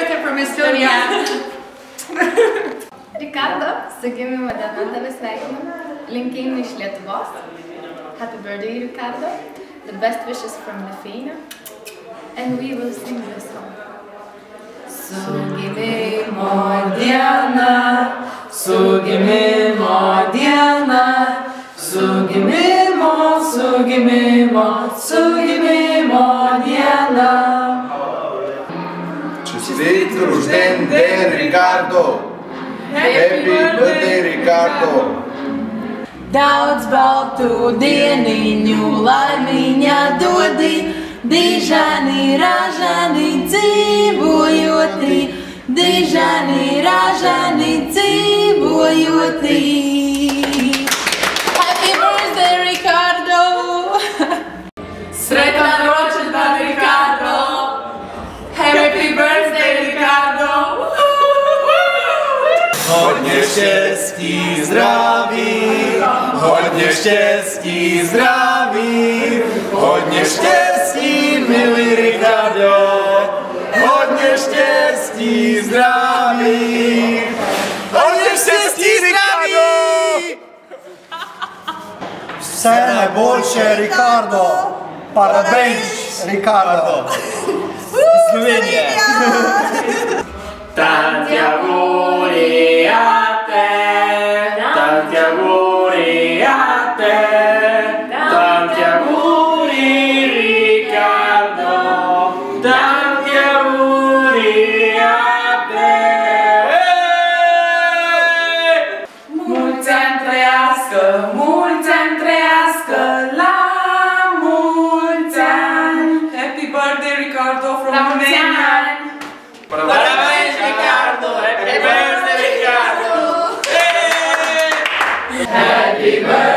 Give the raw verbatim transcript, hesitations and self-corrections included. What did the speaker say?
birthday from Estonia! Ricardo, su gimimo diena tave sveikinu. Linkėjimai iš Lietuvos. Happy birthday, Ricardo. The best wishes from Lithuania. And we will sing this song. Su gimimo diena, su gimimo diena, su gimimo, su gimimo, su gimimo diena. Čestит rожден ден, Ricardo! Happy birthday, Ricardo! Daudz baltu dieniņu laimiņā dodi, dižani ražani dzīvojoti, dižani ražani dzīvojoti. Happy birthday, Ricardo! Sretan ročendan, Ricardo! Happy birthday, Ricardo! Hodně štěstí, zdraví, hodně štěstí, zdraví, hodně štěstí, milý Ricardo, hodně štěstí, zdraví, hodně štěstí, Ricardo! Vse najboljše, Ricardo! Parabéns, Ricardo! Slovenije! Tanti auguri a te, tanti auguri a te, tanti auguri Ricardo, tanti auguri a te. Mulți ani trăiască, mulți ani trăiască, la mulți ani. Happy birthday, Ricardo, from La mulți Romania! ani! Parabéns, Ricardo! Happy birthday, Ricardo! Hey! Happy birthday!